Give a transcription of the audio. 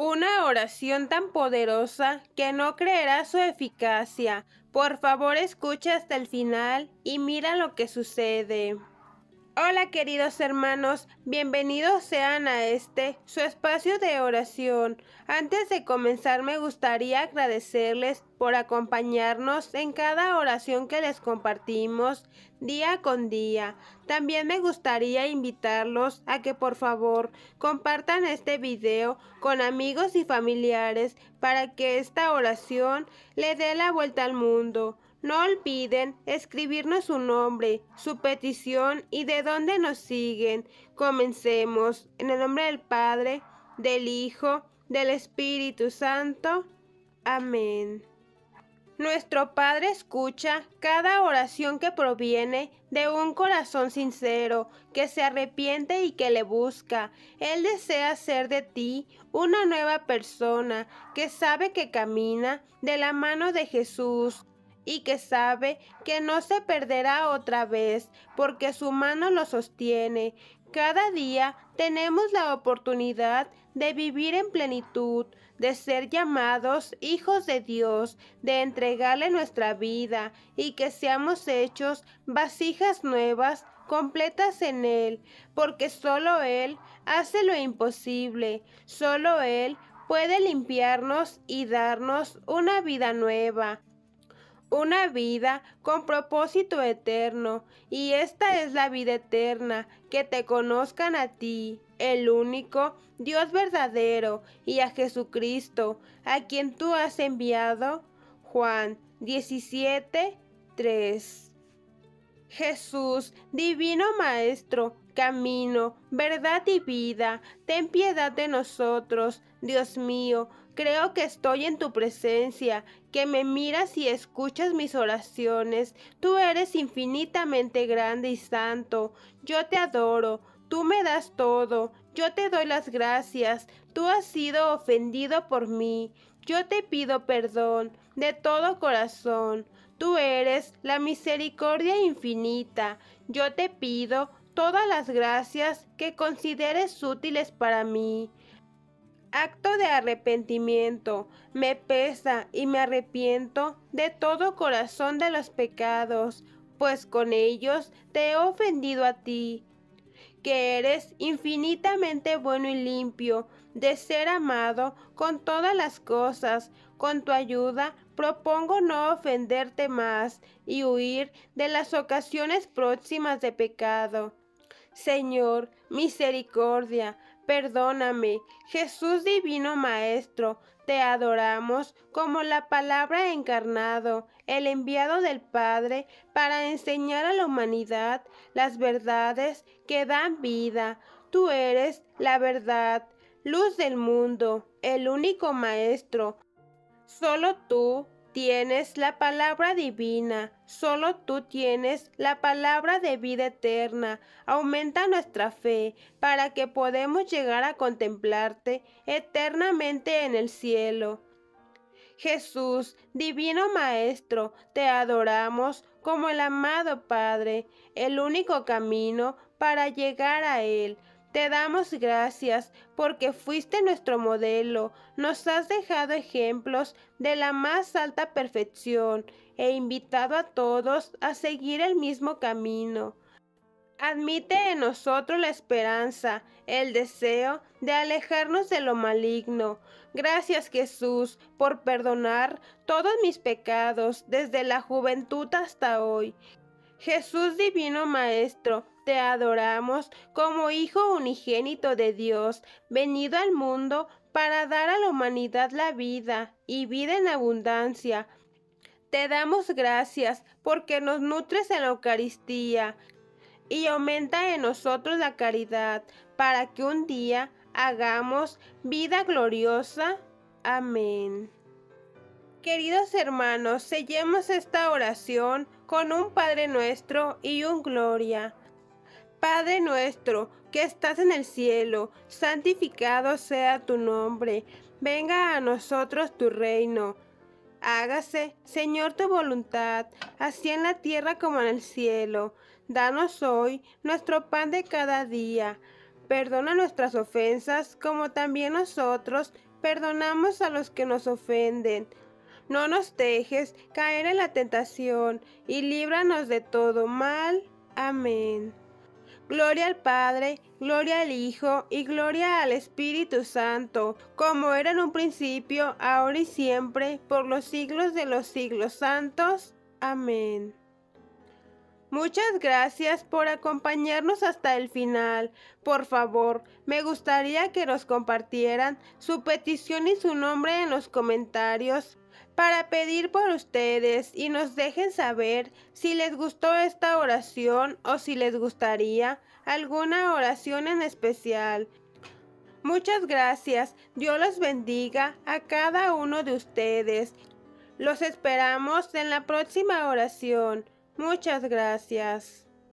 Una oración tan poderosa que no creerás su eficacia. Por favor, escucha hasta el final y mira lo que sucede. Hola queridos hermanos, bienvenidos sean a su espacio de oración. Antes de comenzar me gustaría agradecerles por acompañarnos en cada oración que les compartimos día con día. También me gustaría invitarlos a que por favor compartan este video con amigos y familiares para que esta oración le dé la vuelta al mundo. No olviden escribirnos su nombre, su petición y de dónde nos siguen. Comencemos. En el nombre del Padre, del Hijo, del Espíritu Santo. Amén. Nuestro Padre escucha cada oración que proviene de un corazón sincero, que se arrepiente y que le busca. Él desea hacer de ti una nueva persona, que sabe que camina de la mano de Jesús y que sabe que no se perderá otra vez, porque su mano lo sostiene. Cada día tenemos la oportunidad de vivir en plenitud, de ser llamados hijos de Dios, de entregarle nuestra vida y que seamos hechos vasijas nuevas, completas en Él, porque solo Él hace lo imposible, solo Él puede limpiarnos y darnos una vida nueva. Una vida con propósito eterno, y esta es la vida eterna, que te conozcan a ti, el único Dios verdadero, y a Jesucristo, a quien tú has enviado. Juan 17:3. Jesús, divino Maestro, camino, verdad y vida, ten piedad de nosotros. Dios mío, creo que estoy en tu presencia, que me miras y escuchas mis oraciones. Tú eres infinitamente grande y santo. Yo te adoro. Tú me das todo. Yo te doy las gracias. Tú has sido ofendido por mí. Yo te pido perdón de todo corazón. Tú eres la misericordia infinita. Yo te pido todas las gracias que consideres útiles para mí. Acto de arrepentimiento. Me pesa y me arrepiento de todo corazón de los pecados, pues con ellos te he ofendido a ti, que eres infinitamente bueno y limpio, de ser amado con todas las cosas. Con tu ayuda propongo no ofenderte más y huir de las ocasiones próximas de pecado. Señor, misericordia, perdóname. Jesús divino Maestro, te adoramos como la palabra encarnado, el enviado del Padre para enseñar a la humanidad las verdades que dan vida. Tú eres la verdad, luz del mundo, el único Maestro. Solo tú tienes la palabra divina, solo tú tienes la palabra de vida eterna. Aumenta nuestra fe para que podamos llegar a contemplarte eternamente en el cielo. Jesús, divino Maestro, te adoramos como el amado Padre, el único camino para llegar a Él. Te damos gracias porque fuiste nuestro modelo, nos has dejado ejemplos de la más alta perfección e invitado a todos a seguir el mismo camino. Admite en nosotros la esperanza, el deseo de alejarnos de lo maligno. Gracias, Jesús, por perdonar todos mis pecados desde la juventud hasta hoy. Jesús divino Maestro, te adoramos como Hijo unigénito de Dios, venido al mundo para dar a la humanidad la vida y vida en abundancia. Te damos gracias porque nos nutres en la Eucaristía y aumenta en nosotros la caridad, para que un día hagamos vida gloriosa. Amén. Queridos hermanos, sellemos esta oración con un Padre Nuestro y un Gloria. Padre nuestro, que estás en el cielo, santificado sea tu nombre. Venga a nosotros tu reino. Hágase, Señor, tu voluntad, así en la tierra como en el cielo. Danos hoy nuestro pan de cada día. Perdona nuestras ofensas, como también nosotros perdonamos a los que nos ofenden. No nos dejes caer en la tentación, y líbranos de todo mal. Amén. Gloria al Padre, gloria al Hijo, y gloria al Espíritu Santo, como era en un principio, ahora y siempre, por los siglos de los siglos santos. Amén. Muchas gracias por acompañarnos hasta el final. Por favor, me gustaría que nos compartieran su petición y su nombre en los comentarios para pedir por ustedes y nos dejen saber si les gustó esta oración o si les gustaría alguna oración en especial. Muchas gracias. Dios los bendiga a cada uno de ustedes. Los esperamos en la próxima oración. Muchas gracias.